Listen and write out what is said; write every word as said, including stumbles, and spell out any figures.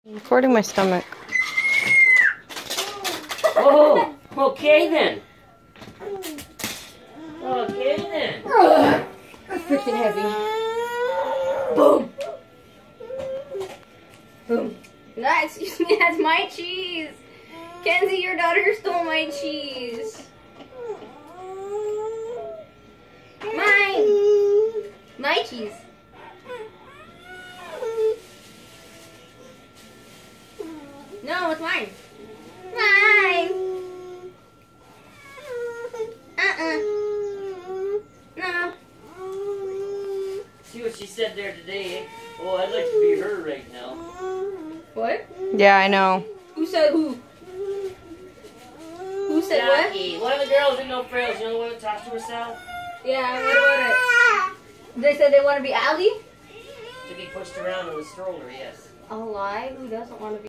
Recording my stomach. Oh, okay then. Okay then. Ugh, that's freaking heavy. Boom. Boom. No, excuse me, that's my cheese. Kenzie, your daughter stole my cheese. Mine. My cheese. No, it's mine. Mine. Uh-uh. No. See what she said there today, eh? Oh, I'd like to be her right now. What? Yeah, I know. Who said who? Who said Jackie, one of the girls in No Frills, you know the one that talks to herself? what? Yeah, what about it? They said they want to be Allie? To be pushed around in a stroller, yes. A lie? Who doesn't want to be?